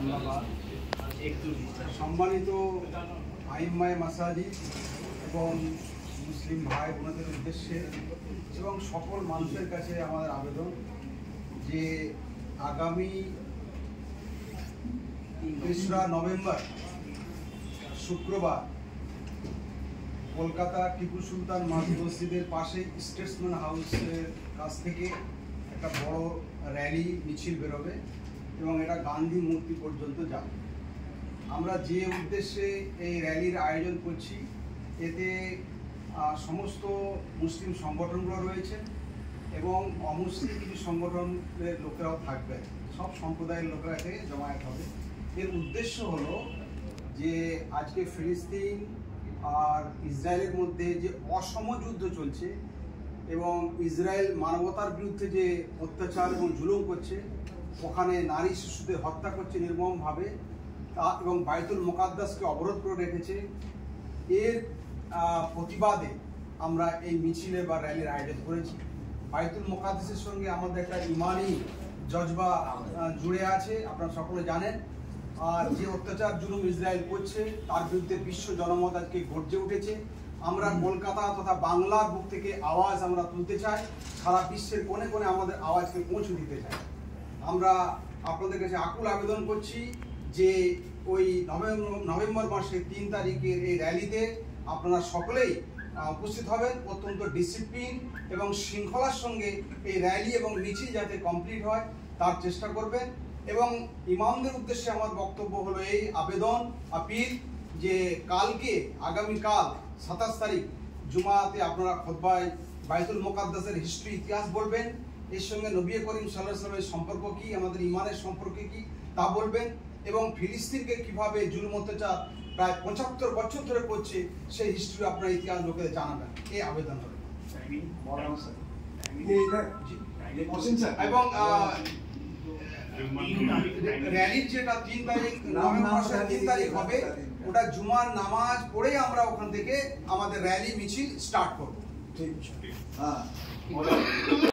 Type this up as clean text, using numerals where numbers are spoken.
ধন্যবাদ। সম্মানিত আইম্মায়ে মাসাজিদ এবং মুসলিম ভাই বোনদের উদ্দেশ্যে এবং সকল মানুষের কাছে আমাদের আবেদন যে আগামী 3রা নভেম্বর শুক্রবার কলকাতা টিপু সুলতান মসজিদের পাশে স্টেটসম্যান হাউসের কাছ থেকে একটা বড় র্যালি মিছিল বেরোবে এবং এটা গান্ধী মূর্তি পর্যন্ত যাবে। আমরা যে উদ্দেশ্যে এই র্যালির আয়োজন করছি এতে সমস্ত মুসলিম সংগঠনগুলো রয়েছে এবং অমুসলিম কিছু সংগঠনের লোকেরাও থাকবে, সব সম্প্রদায়ের লোকেরা এতে জমায়েত হবে। এর উদ্দেশ্য হলো যে আজকে ফিলিস্তিন আর ইসরায়েলের মধ্যে যে অসম যুদ্ধ চলছে এবং ইসরায়েল মানবতার বিরুদ্ধে যে অত্যাচার এবং জুলুম করছে, ওখানে নারী শিশুদের হত্যা করছে নির্মমভাবে এবং বাইতুল মুকাদ্দাসকে অবরোধ করে রেখেছে, এর প্রতিবাদে আমরা এই মিছিলে বা র্যালির আয়োজন করেছি। বাইতুল মুকাদ্দাসের সঙ্গে আমাদের একটা ইমানি জজবা জুড়ে আছে, আপনারা সকলে জানেন। আর যে অত্যাচার জুলুম ইসরায়েল করছে তার বিরুদ্ধে বিশ্ব জনমত আজকে গর্জে উঠেছে। আমরা কলকাতা তথা বাংলার বুক থেকে আওয়াজ আমরা তুলতে চাই, সারা বিশ্বের কোণে কোণে আমাদের আওয়াজকে পৌঁছে দিতে চাই। আমরা আপনাদের কাছে আকুল আবেদন করছি যে ওই নভেম্বর মাসের 3 তারিখের এই র্যালিতে আপনারা সকলেই উপস্থিত হবেন। অত্যন্ত ডিসিপ্লিন এবং শৃঙ্খলার সঙ্গে এই র্যালি এবং মিছিল যাতে কমপ্লিট হয় তার চেষ্টা করবেন। এবং ইমামদের উদ্দেশ্যে আমার বক্তব্য হলো এই আবেদন আপিল যে কালকে আগামীকাল 27 তারিখ জুমাতে আপনারা খুতবায় বাইতুল মুকাদ্দাসের হিস্ট্রি ইতিহাস বলবেন, এর সঙ্গে নবী করিম সাল্লাল্লাহু আলাইহি ওয়াসাল্লামের সম্পর্ক কি, আমাদের ইমানের সম্পর্কে কি তা বলবেন এবং ফিলিস্তিনকে কিভাবে জুলুম অত্যাচার প্রায় 75 বছর ধরে করছে সেই হিস্ট্রি আপনার ইতিহাস লোকেদের জানাবেন, এই আবেদন হবে। এবং র্যালির যেটা 3 তারিখ নভেম্বর 3 তারিখ হবে, ওটা জুমার নামাজ পড়েই আমরা ওখান থেকে আমাদের র্যালি মিছিল স্টার্ট করবো। ঠিক।